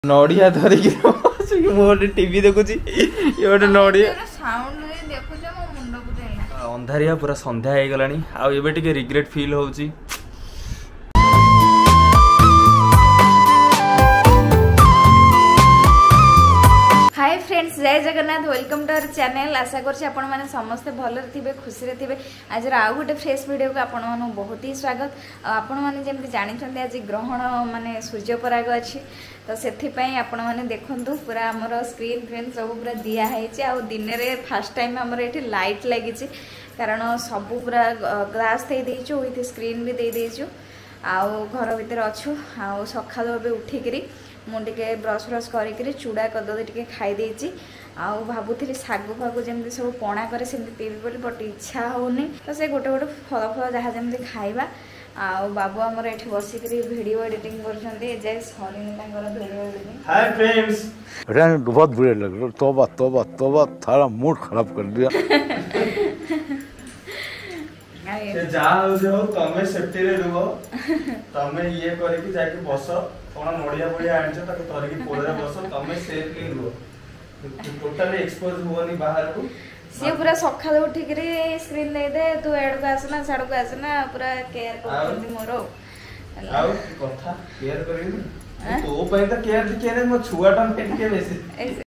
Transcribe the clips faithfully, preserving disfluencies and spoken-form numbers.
नड़िया धरिकी मोटे टीवी देखुची ये गोटे नड़िया अंधारिया पूरा संध्या हो गलानी आबे टिके रिग्रेट फील होची। हाय फ्रेंड्स, जय Jagannath, welcome to our channel. आशा करछि आपण माने समस्ते भलरे थिबे, खुशी थिबे। आज आउ गोटे फ्रेश वीडियो को आपण माने बहुत ही स्वागत। आपण माने जेमति जानि छथि आज ग्रहण माने सूर्य पराग अछि, तो सेथि पई आपण माने देखंतु पूरा हमर स्क्रीन फ्रेम सब पूरा दिया हैछि। आ दिन रे फर्स्ट टाइम हमर एठी लाइट लागिछि, कारण सब पूरा ग्लास दे देछु, विथ स्क्रीन भी दे देछु। आ घर भीतर अच्छु आ सकाळ बे उठिकरी मुझे ब्रश ब्रश कर चूड़ा कदली टे खाई देती। आउ भावुली सागु फागु जमी सब पणा करे सेमती पीबी बोली, बट इच्छा होनी, तो से गोटे गोटे फल फल जहाँ जमी खाइबा। आउ बाबू आमर एठी बसिक वीडियो एडिटिंग करछन्ते, जे सरीनी तांकर वीडियो एडिटिंग। हाय फ्रेंड्स, अरे बहुत बुरे लग रहे, तौबा तौबा तौबा, थारा मूड खराब कर दिया। से जा हो जो तमे सेफ्टी रे रुहो, तमे ये करे कि जाके बस कोन नडिया बडिया आनछ ताके तोरकी पोड़े बस, तमे सेफली रुहो, टोटली एक्सपोज होनी बाहर को। से पूरा सखाले उठी करी स्क्रीन दे दे, तू एड को आसना साड को आसना, पूरा केयर करती मोरो। आउ कथा केयर करिनी तो पय त केयर केयर मो छुआटा में के बेसी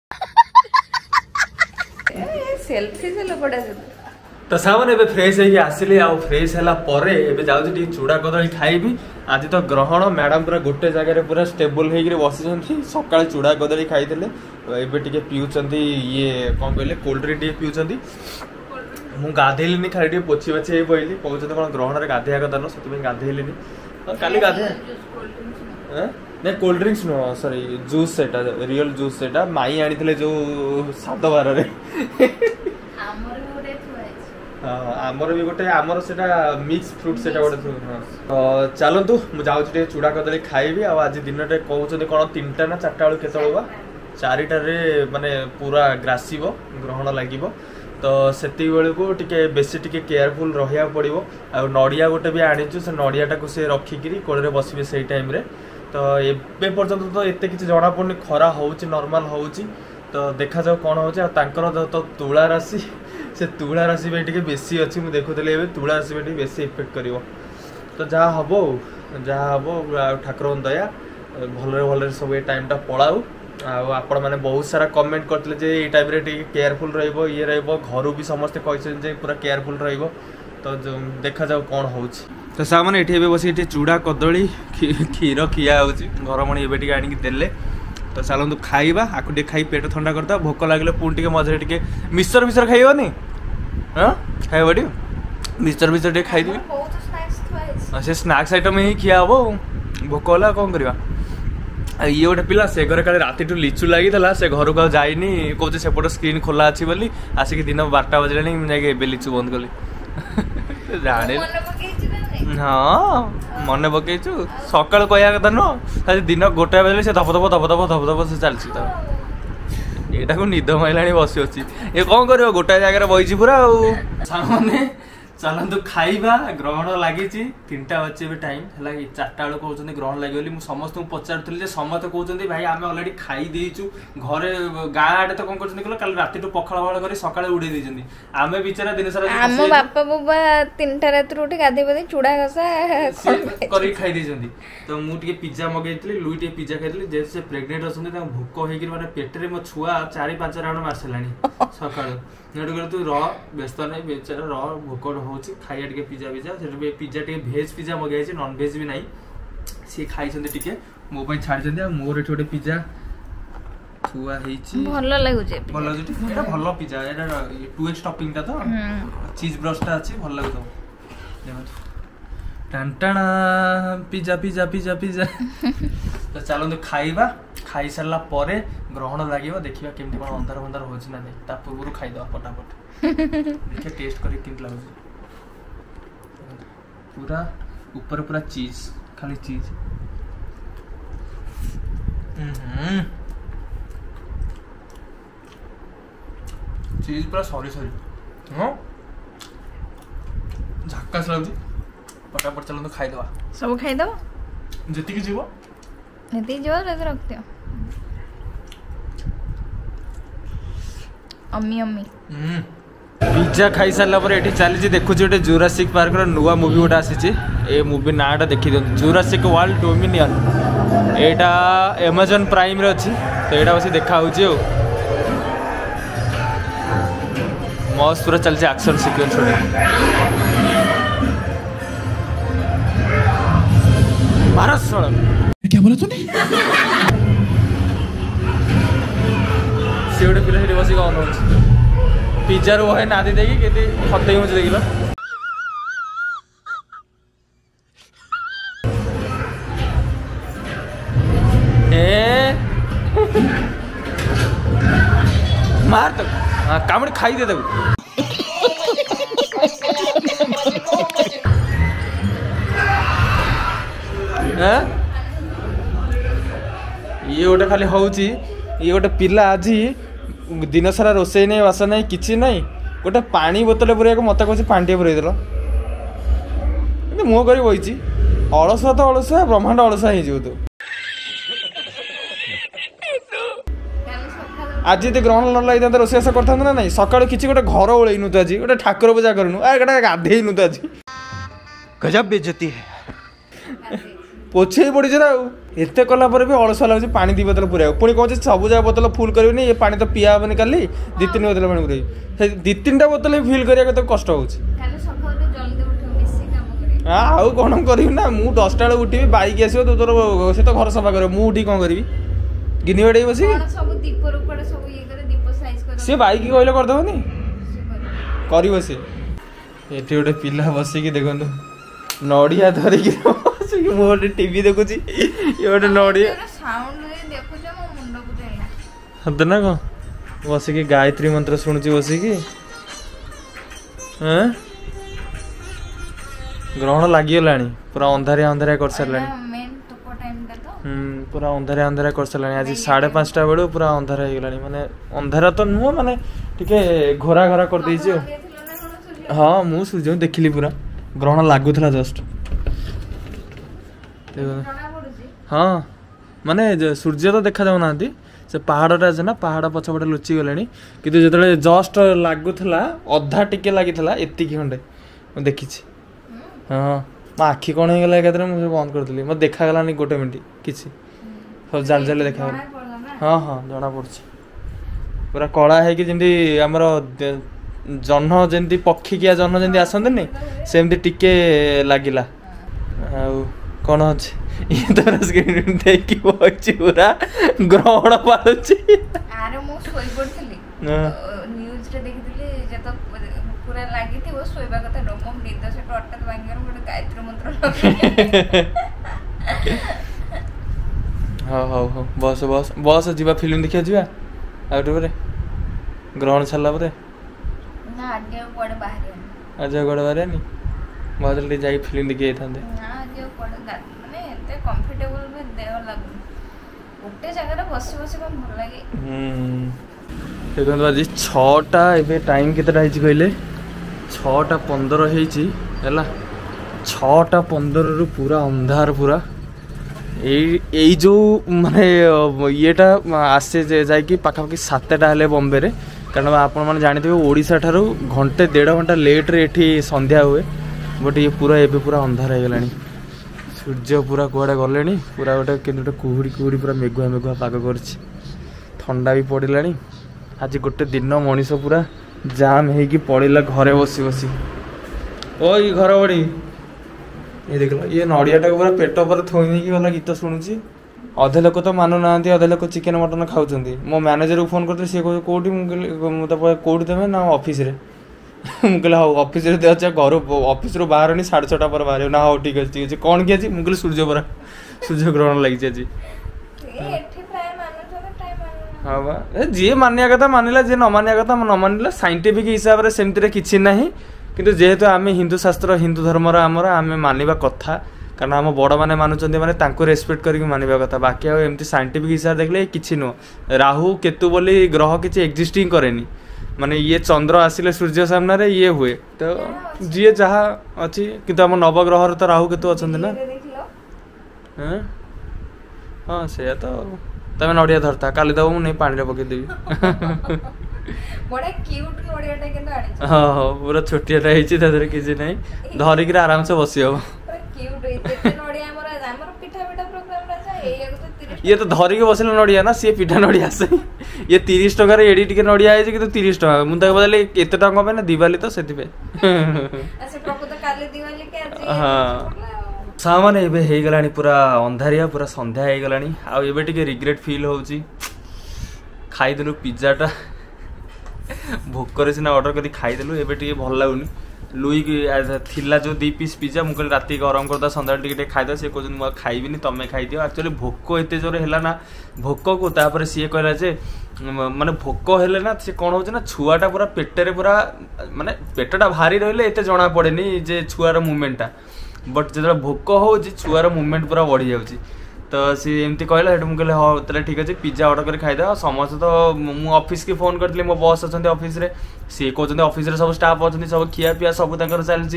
ए सेल्फी से लोपडा से। तो सामने एबे फ्रेश है आसिली, आ फ्रेश है परे एबे जाउछि टी चूड़ा कदली खाइबी। आज तो ग्रहण, मैडम पूरा गोटे जगह पूरा स्टेबल होकर बसी, सका चूड़ा कदली खाई एबे टिके पिउचंती, ये कौन कहले कोल्ड ड्रिंक टिके पिउचंती। मु गाधेलिनी, खाली टिके पोछि बछि पइली, कहउछते कोन ग्रहण रे गाधेया कथा न, सति गाधेलिनी। काली गाधे ने cold drinks no, sorry juice, सेटा रियल जूस, सेटा माई आनिथिले जो सात बार रे। आमर भी गोटे आमर सेटा मिक्स फ्रूट सेटा गोटे तो चलतु मुझे जाऊँ चूड़ा कदली खाइबी। आज दिन में कहते कौन तीनटा ना चार्टा बेलू के चारिटार माने पूरा ग्रासीब ग्रहण लगे, तो से को टिके बेसी टिके केयरफुल रहा पड़ो। आ नड़िया गोटे भी आनीचु, से नड़ियाटा को सी रखिकी कोड़े बसबे से टाइम रे। तो एबे पर्यंत तो एते किछि जणा पड़नी, खरा होउची नॉर्मल होउची, तो देखा जाओ कौन होउची। आ तांकर तो तुला राशि, से तुला राशि पे टिके बेसी अछि, मु देखुतले एबे तुला राशि पे बेसी इफेक्ट करिवो। तो जहाँ हबो जहाँ हबो ठाकुर दया भलरे भलरे सब ए टाइम टा पळाउ। आपण माने बहुत सारा कमेंट करथिले जे ए टाइम रे टिके केयरफुल रहइबो, ये रहइबो, घरु भी समस्त कहछन जे पूरा केयरफुल रहइबो। तो देखा जाओ कौन होउची। तो सामने एठी एबे बसी एठी चूड़ा कदली खीर खिया होउची, घरमणी एबे टिके आनी देले। तो चलतु खाइबा, आकु टिके खाई पेट ठंडा करता, भोक लागले पुणी टिके मझे टिके मिक्सचर मिक्सचर खाइबनी। हां खाइबो डी मिक्सचर मिक्सचर टिके खाइ दिबी, बहुत स्नैक्स थुआइस, से स्नैक्स आइटम ही खिया हबो। भोक होला कोन करबा। ये गोटे पिला से घरे काले राति टू लिचु लागी थला, से घर को जाइनी, कहते सेपट स्क्रीन खोला अछि बोली, आसिक दिन बारटा बजलानी, मैं जाके एबे लिचु बंद कली। जाने हाँ मन पकईचु, सकाल कहया कथा नुह, दिन गोटाए बजे से धप धप धप धप धप धप से चलती। एटा को निद माइलाणी बसी अच्छी, ये कौन कर गोटाए जगह बही पूरा। सामने चलतु खाइबा, ग्रहण लगी तीनटा बजे भी टाइम है, चार्टा बेलू कहते ग्रहण लगे। मुझे समस्त पचारूली, समस्त कहते भाई आम अलरेडी खाई देचु, घरे गाँ आड़े तो कौन कर कल राति पखाड़ फखाड़ कर सकाଳେ उड़े देछन्ती। आमे बिचारा दिन सारा आम बापा बुबा तीनटा राति उठी गाधे बदे चूड़ा घसा करी खाई देछन्ती। तो मु टिके पिज्जा मगैतली, लुई टिके पिज्जा खाइतली। जे से प्रेग्नेंट अछन्ती, ता भूख हेकिर माने पेटरे मो छुआ चार पांच राउंड मारसलानी सकाळ। नेटु कर तू रह, व्यस्त नहीं, बेचारा रह, भूख होची, खाइया टिके पिज्जा पिज्जा से पिज्जा टिके भेज पिज्जा मगाई, नॉन भेज भी नहीं। सी खाई टिके मो पे छाड़ी, मोर एठी गोटे पिज्जा थुआ हेची, भलो लागुचे, भलो लागुचे। एटा भलो pizza, Etah to x topping ता तो चीज ब्रस्ट ता अछि, भलो लागतो। देखो टंटना पिज्जा पिज्जा पिज्जा पिज्जा। तो चलନ୍ତୁ खाइबा, खाई सारला परे ग्रहण लागिबो, देखिबा केमती कोन अंधार अंधार होछि ना नहीं, ता पूर्व खाई दवा फटाफट। देखिए टेस्ट करी केमती लागुछि। पूरा ऊपर पूरा चीज, खाली चीज। हम्म चीज पूरा सॉरी सॉरी हां झक्कास लागुछि। फटाफट चलନ୍ତୁ खाई दवा, सब खाई दवा, जति की जीवो नेती जो रख दियो। अम्मी अम्मी पिज्जा खाई सारा पर ये चली देखुची गोटे जुरासिक पार्क नुआ मुवी गोटे आसी ए मुवी नाटा देखी दिखाते जुरासिक वर्ल्ड डोमिनियन यहाँ अमेजन प्राइम रे अच्छी तो यहाँ बस देखा मस्त पूरा चलती एक्शन सिक्वेंस भारत सड़क क्या बोला तूने सी गोटे पिला बस अन पिज्जा रो है नादी देखी के खते मुझे देख लो मार तो हाँ कामड़ खाई दे दे ये गोटे खाली हूँ ये गोटे पिला आज दिन सारा रोसई नहीं बास नहीं किसी नहीं गोटे पानी बोतल पूरा मत कह पानी टे पूरे मुह कर बही अलसुआ तो अलसुआ ब्रह्मांड अलसुआ हो तू आज यदि ग्रहण न लगे तो रोसैस करता ना नहीं सकाल किसी गोटे घर ओलैनु तो आज गोटे ठाकुर पूजा करनु गोटे गाधेनु तो आज गजब बेइज्जती है पोछे पड़ी ना एत कला भी अलसुआ लगे पानी दी बोतल पूरा पुणी कौन सब जगह बोतल फुल कर ये पानी तो पिया हेनी काली दी तीन बोतल पानी पूरे दी तीन टा बोतल फिल करने तो कष्ट हो आउ कौन करी ना मुझे दसटा बेले उठी बाइक आस तोर से तो घर सफा कर मुझे उठी कौन करी गिनी बाड़ी बस सी बाइक कहले करदेवनी कर सी ये गोटे पिला बसिकी देखो नड़िया धरिकी गोटे टीवी देखुची ये गोटे नड़िया हद ना कौन बसिकी गायत्री मंत्र शुणुची बसिकी ग्रहण लगिगला पूरा अंधारिया अंधारिया कर सारे पूरा अंधारिया अंधारिया कर सारे आज साढ़े पाँचटा बेलू पूरा अंधार हो गला माने अंधारा तो नुह माने टिके घोरा घोरा कर देइछि हाँ मु सूर्य देखिली पूरा ग्रहण लागुला जस्ट हाँ माने सूर्य तो देखा जाऊ ना से पहाड़टा अच्छे ना पहाड़ पछपटे लुचि गले कि जो जस्ट लगुला अधा टिके लगी एति खंडे देखी हाँ मो आखि कौन हो गला एकाथरे मुझे बंद करदेली मत देखागलानी गोटे मिनट किसी सब जाल जाल देखा हाँ हाँ जना पड़ी पूरा कला है कि जमी आमर जह्न जमी पक्षिकिया जह्न जमी आसती सेमती टिके लगिला आ कौन अच्छे ये तो स्क्रीन देखी बची पूरा ग्रहण पालुची अरे मु सोई पड़थली न्यूज़ रे देखितली जे तो पूरा लागी थी वो सोईबा कथा डोम निद से टटक भांगर गोटे गायत्री मंत्र हाँ हाँ हाँ बस बस बस जीवा फिल्म देखिया जीवा यूट्यूब रे ग्रहण छाला परे ना आज कोडे बाहर आज कोडे बाहर नहीं बहुत जल्दी जाई फिल्म देखि थांदे ना आज कोडे माने एते कंफर्टेबल में देह लागु गोटे जगह रे बसी बसी कोन भल लागे हम्म देखो बाजी छटा एबे टाइम केतेटा हिची कहले छटा पंद्रह हेची हैला छटा पंद्रह रु पूरा अंधार पूरा ए जो माने येटा आसे जाइकी पाखापाखि सातटा हेले बॉम्बे रे कारण आपण माने जानिथे ओडिसा ठारू घंटे डेढ़ घंटा लेट रे एठी संध्या हुए बट ये पूरा एबे पूरा अंधार हो गलानी सूर्य पूरा कुआडे गलेनी पूरा गोटे केनोटे कुहुड़ी कुहुड़ी पूरा मेघुआ मेघुआ पाग करछि ठंडा भी पड़िलानी आज गोटे दिन मनीष पूरा जाम होगी पड़ेगा घरे बसी बसी ओ ये घर बड़ी ये देख लो ये नड़ियाटा पूरा पेट पर थोई नहीं गला गीत शुणुची अधे लोक तो मानु ना अधे लोक चिकेन मटन खाऊँ मो मैनेजर को फोन करते सी कह कौटी मुझे कौटी देवे ना ऑफिस रे मुझे हाँ ऑफिस रे अच्छा घर ऑफिस रू बाहर नहीं साढ़े छटा पर बाहर ना हाँ ठीक अच्छे ठीक अच्छे कौन किया मुझे सूर्य परा सूर्य ग्रहण लगी आज हाँ बा जी मानिया कथा मानिला जी न मानिया कथा न मानिला साइंटिफिक हिसाब से सेमती किसी ना किंतु जेहेतु आम हिंदू शास्त्र हिंदू धर्मर आमर आम मानिबा कथा कारण आम बड़ मैंने मानुंट मैंने तांको रेस्पेक्ट करके मानिबा कथा बाकी एमती साइंटिफिक हिसाब देखले किसी नुह राहु केतु बोली ग्रह किसी एक्जिस्टिंग करेनी माने ये चंद्र आसिले सूर्य सामने रे ये हुए तो जी जहाँ अच्छी किंतु आम नवग्रह तो राहु केतु अच्छा ना हाँ से तो तमें नड़िया धरता काली दब नहीं पानी पकईदेवी बड़ा क्यूट नडियाटा किंतु आनी हां हां पूरा छोटियाटा ହେଇଛି ତା ଦେହରେ କିଛି ନାହିଁ ଧରିକି आराम से बसी हो पूरा क्यूट एते नडिया हमर हमर पिठा पिठा प्रोग्राम रा जा एया तो तीस ये तो धरिके बसिला नडिया ना सी पिठा नडिया से ये तीस टका रे एडी टिके नडिया आइछ कि तीस टका मु त बदले एते टका पे ना दिवाली तो सेति पे अच्छा प्रभु तो काले दिवाली के आज हां सामान एबे हे गलानी पूरा अंधारिया पूरा संध्या हे गलानी आ एबे टिके रिग्रेट फील होउची खाई देलु पिज्जाटा भोकर सिना ऑर्डर करी खाई देलु एबे टिके भल लागुनी लुई थिला जो दी पीस पिज्जा मु कहली राती गरम करदा संध्या टिके टिके खाई दो से कहन मु खाइबिनी तमे खाई दियो एक्चुअली भोक एते जोर हैला ना भोक को तापर सीए कहला जे माने भोक हेले ना से कोन होछ ना छुआटा पूरा पेटरे पूरा माने पेटटा भारी रहले एते जणा पड़ेनी जे छुआर मूवमेंटटा बट जो भोक हो छुआर मूवमेंट पूरा बढ़ी जाऊँगी तो सी एमती कहला मुझे कहले हाँ तेल ठीक अच्छे पिज्जा ऑर्डर कर खाईदे समस्त तो मु ऑफिस की फोन करती मो बॉस अच्छा ऑफिस रे सी कहते ऑफिस रे सब स्टाफ अच्छा सब खिया पिया सब चलती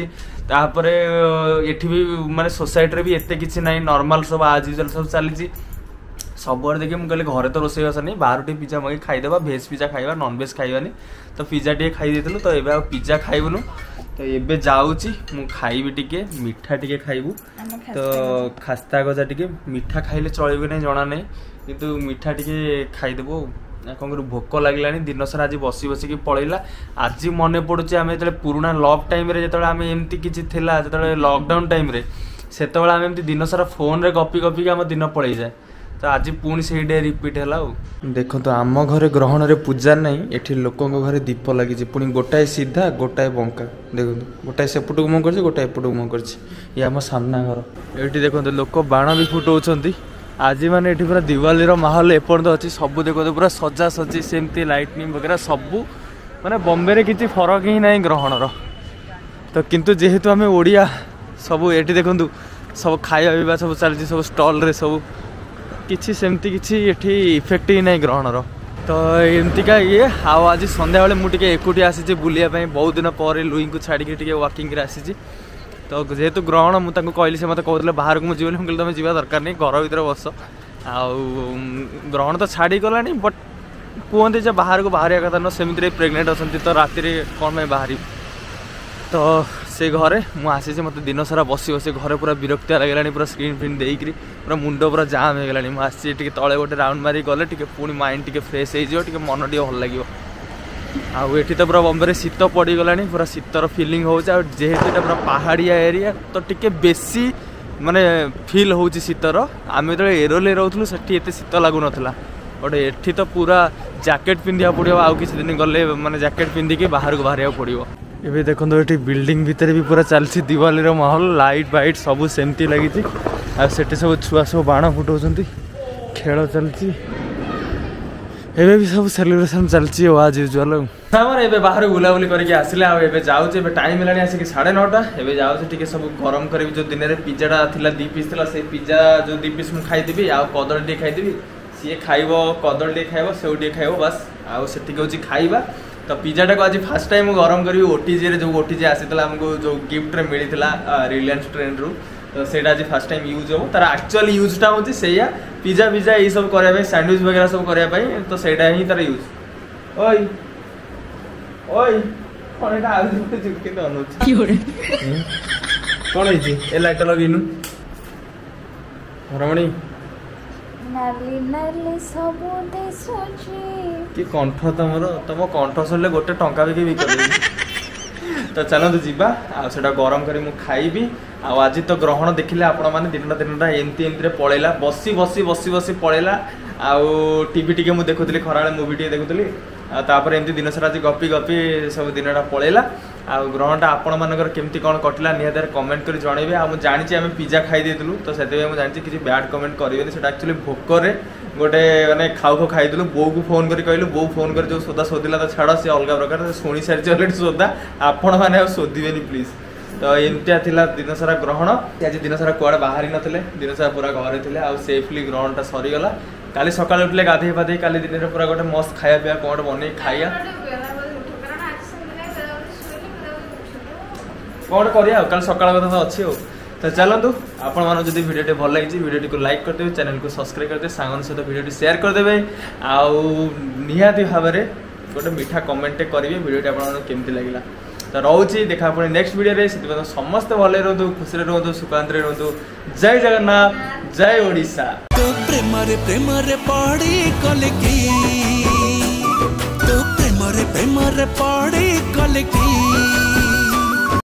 एठी भी माने सोसाइटी रे भी एते किछि नहीं नॉर्मल सब आज यूजुअल सब चली सब देखिए मुझे कहले घरे तो रोसे बास नहीं बाहर टे पिज्जा मगे खाईदेवा भेज पिज्जा खाइबा नॉन भेज खाइबानी तो पिज्जा टे खाई देथिलु तो एबे पिज्जा खाइबुनु तो एबे जाऊची मु खाइबी टिके मिठा टिके खाइबू तो खास्ता गजा टिके मिठा खाइले चलबे नहीं जना नहीं किंतु मिठा टिके खाइदेबो कौन कर भोक लगलानी दिन सारा आज बसी बसिकी पड़ेगा आज मन पड़ुचे आम जो पुराना लॉक टाइम रे जो आम एमती किसी थिला जो लॉकडाउन टाइम रे सेत आम एमती दिन सारा फोन रे गपी गपी आम दिन पड़े जाए तो आज पुणी से डे रिपीट है देखो तो आम घरे ग्रहण रे पूजा नहीं एठी लोकों घरे दीप लगी पुणी गोटाए सीधा गोटाए बंका देखो गोटाए सेपट को मुँह कर गोटाए एपट को मुँह कर आम सामना घर ये देखो लोक बाण भी फुटाऊँ आज माने एठी पूरा दिवाली रो माहौल एपर्यंत अच्छी सब देखो पूरा सजा सजी सेमती लाइटनिंग वगैरह सबू माने बॉम्बे रे किसी फरक ही नहीं ग्रहण रो तो किंतु जेहेतु आम ओडिया सब एठी देखो सब खाଇବା पिवा सब चलती सब स्टॉल रे सब किसी सेमती किसी एठी इफेक्ट ही नहीं ग्रहण रो तो एमतीका ये आओ आज संध्या बेले मुझे एकुटी आसी बुलिया बहुत दिन पर लुई को छाड़ी वाकिंग आसी तो जेहेतु ग्रहण मुझे कहली से मत कहते बाहर को मुझे मुझे तुम जावा दरकार नहीं घर भर बस आउ ग्रहण तो छाड़ी गला बट कहते जो बाहर को बाहर कथा न सेमती प्रेग्नेंट अच्छा तो राति कौन में बाहरी तो से घरे मुझे मत दिन सारा बसी बसी घरे पूरा विरक्तिया लगे पूरा स्क्रीन फ्रीन देकरी पूरा मुंड पूरा जाम हो गलानी मुझे तले गोटे राउंड मारी गले पुणी माइंड टे फ्रेश हो मन टे भल लगे आउ तो पूरा बॉम्बे शीत पड़गला पूरा शीतर फिलिंग हो जेहेतु पूरा पहाड़िया एरिया तो टिके बेसी माने फिल हो शीतर आम जो एरोले रोलु से शीत लगुन बट एठी तो पूरा जैकेट पिंधा पड़ो आउ किसी दिन गले माने जैकेट पिंधिकी बाहर को बाहर पड़ो ये देखो ये बिल्डिंग भितर भी पूरा चलती दिवाली रो माहौल लाइट बाइट सब सेमती लगी आठ सब छुआ सब बाण फुटाऊँ खेल चलती एबे भी सब सेलिब्रेशन चलती आज यूजुअल हमर एबे बाहर बुलाबुली करके आसिले आ एबे जाऊ जे टाइम हेलानी आसिक साढ़े नौटा एबे जाऊ जे सब गरम करी जो दिन में पिज्जाटा थिला दी पीस थिला से पिज्जा जो दी पीस मु खाइदेबी आ कदली टे खाइदेबी सी खाइबो कदली टे खाइबो सेउ टे खाइबो बस आ सेटिक होची खाइबा तो पिज्जाटा को आज फास्ट टाइम गरम करी ओटीजी रे जो ओटीजी आसीतला हमको जो गिफ्ट रे मिलितला रिलायंस ट्रेंड रु तो सेटा आज फास्ट टाइम यूज हो तार एक्चुअल यूजटा होची सेया पिज्जा पिज्जा ये सब करया पे सैंडविच वगैरह सब करया पे तो सेटा ही तार यूज ओय ओय कोन एटा आज गुटे चिपके तो अनुच की होरे कोन हेची ए लाइट लगिनु रमणी नाली नाली सब देसोची कि कंठ तुमर तुम कंठ सले गोटे टंका भी बिक तो चलते जीवा आटा गरम कर खाइबी आज तो ग्रहण देखिले आपण मैंने दिन दिनटा एमती एमती पलैला बसी बसी बसी बसी पलैला आउ टीवी टी मुझे देखुली खरा मुवी टे देखुली तापर एमती दिन सारा आज गपी गपी सब दिनटा पलैला आ ग्रहणटा आपण मानकर केमती कौन कटिला निहाती कमेंट कर जनइबे आ जानी आम पिज्जा खाई देलु तो से जानी किसी बैड कमेंट करेंगे से एक्चुअली भोकर गोटे मैंने खाऊ खाऊ खाई बो को फोन कर कहलु बो फोन कर जो सोदा शोधिला तो छाड़ सी अलग प्रकार शुणी सारी अलरेडी सोदा आपण मैंने शोधेनि प्लीज तो एमतिया थिला दिन सारा ग्रहण आज दिन सारा कुआड़े बाहरी नथिले दिन सारा पूरा घरे थे आ सेफली ग्रहणटा सरीगला काली सकाळ उठले गाधे पाधे काली दिन में पूरा गोटे मस्त खाया पिया कौन बन खाइया कौन करिया कल सकाळ कथा तो अच्छी हो तो चलतु आपण मान जब वीडियो भल लगी वीडियो को लाइक करदे चैनल को सब्सक्राइब करदे सांगन सहित वीडियो शेयर करदे आउ निहाती भाव में गोटे मीठा कमेंट करेंगे वीडियो आपको केमती लगे तो रोचे देखा पुणी नेक्स्ट वीडियो से समस्त भले रुहतु खुशी रुहतु सुखांत रुहतु जय जगन्नाथ जय ओडिशा। तो प्रेम रे प्रेम रे पड़ी कलकी तो प्रेम रे प्रेम रे पड़ी कलकी।